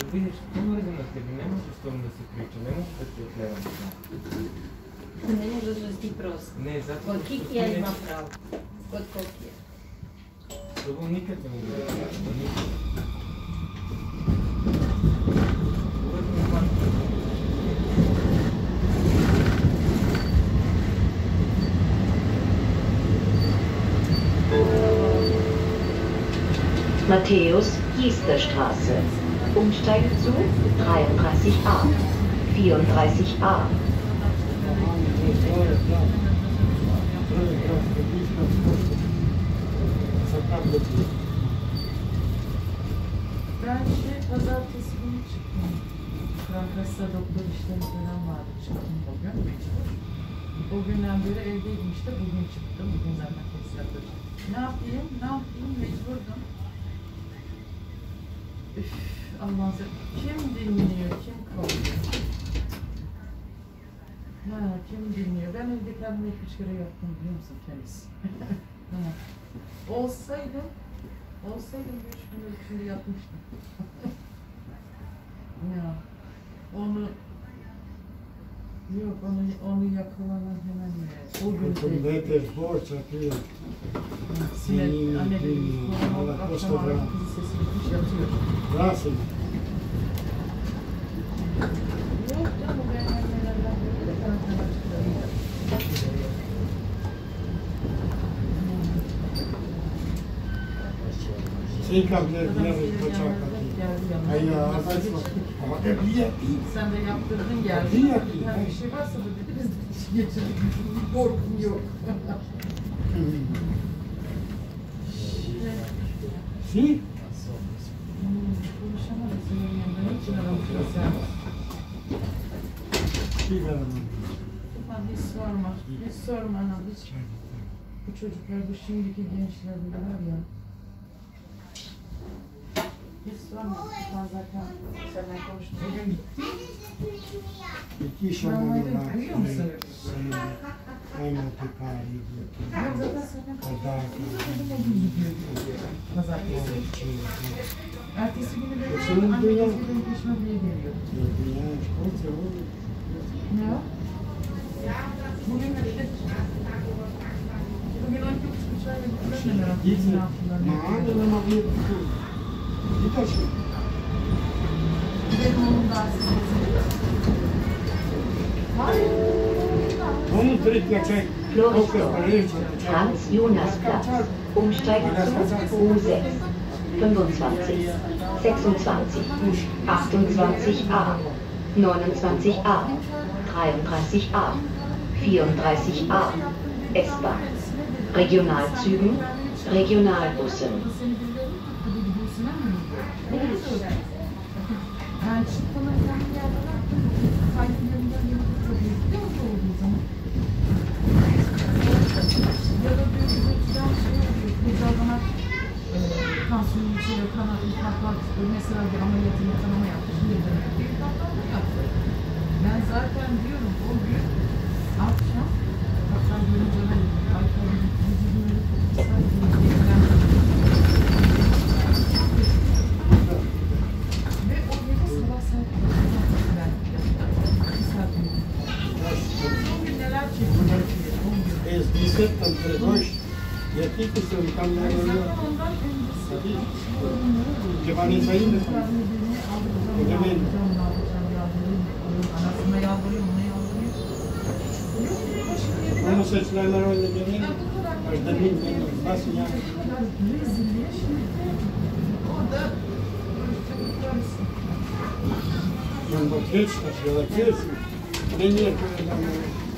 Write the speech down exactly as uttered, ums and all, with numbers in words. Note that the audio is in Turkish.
видиш, какво може да наследи? Не може с да се прича, не може да се отлева. Не може да си просто. Не, zato... Kod Kikija ima pravo. Kod Kokija. Това никъде не го никъде. Matthäus-Giester-Straße. Umsteigen zu dreiunddreißig a, vierunddreißig a. Ben şey pazartesi günü çıktım. Frankas'ta doktor işleri falan vardı. Çıktım bugün. O günden beri evdeydim işte. Bugün çıktım. Bugün zaten test yapacağım. Ne yapayım? Ne yapayım? Mecburdum. Üff, Allah'ım. Kim dinliyor? Kim kalıyor? Ha, kim dinliyor? Ben evde kendime üç kere yaptım biliyor musun temiz? Ha. Olsaydım, olsaydım bir üç gün içinde yapmıştım. Ya, onu, yok onu, onu yakalanan hemen ya. O gün de. Vete forza qui. Sinet, anne benim korona akşam ağrı kızı sesi gitmiş yatıyor. Grazie. Yok canım ben annelerden böyle de zaten açıklarıyla. Sei cambiare il facciata. Hai adesso ma che via qui. Sen de yaptırdın geldi. Via qui. Yani bir şey varsa da dedi biz de işi geçirdik. Bir korkum yok. Sì? Konuşamadık senin yanında. Ne için aramışsın sen? Sì, veramente. Aman hiç sorma. Hiç sorma anam. Hiç. Bu çocuklar, bu şimdiki gençler var ya. Hiç sorma. Ben zaten seninle konuştum. Bugün gittim. Chi sono Normalde là? biliyor musun? Hai molti cari. Ben zaten seninle Guardate. bugün gidiyor. Pazartesi. Ertesi günü de Senin annem dünya- eskiden peşime diye geliyor. Ne o? Bugün işte. Bugün on iki buçuk üç ayda gittiler mi merak ettim ne yaptılar. Ma anche non avevo più. Dici. Gidelim onun da aslında. Hayır. Non dritta c'è. Floridsdorf, Hans-Jonas-Platz. Umsteigen zu U sechs, fünfundzwanzig, sechsundzwanzig, achtundzwanzig a, neunundzwanzig a, dreiunddreißig a, vierunddreißig a. S-Bahn. Regionalzügen, Regionalbussen. Ben çıkmadan ben bir yerden baktım. Kaygılarından yanıp çok iyi. Biliyor musun olduğu zaman? Ya da diyor bize güzel şey oluyor. Biz o zaman e, tansiyonun içiyle kanat, iltihaplar çıkıyor. Mesela bir ameliyatını kanama yaptı. Şimdi de bir iltihaplar mı yaptı? Ben zaten diyorum o gün akşam hatta görünce ben alkolün vücudunu sadece yenilen ve o gece sabah saat ben bir saat uyudum. O gün neler çektiler ki? on gün. E sdisetta per voi. E a chi che sono in camera Ben loro? zaten ondan öncesi Che vanno in saina? Ovviamente. Anasına yalvarıyor, ona yalvarıyor. Yok diyor, başını yediler. Quando sei sulla marogna di me, per dormire non fa segnale. Rezilliğe şimdi orada çocuklar Non va chiesto, se la chiesa, vieni a quella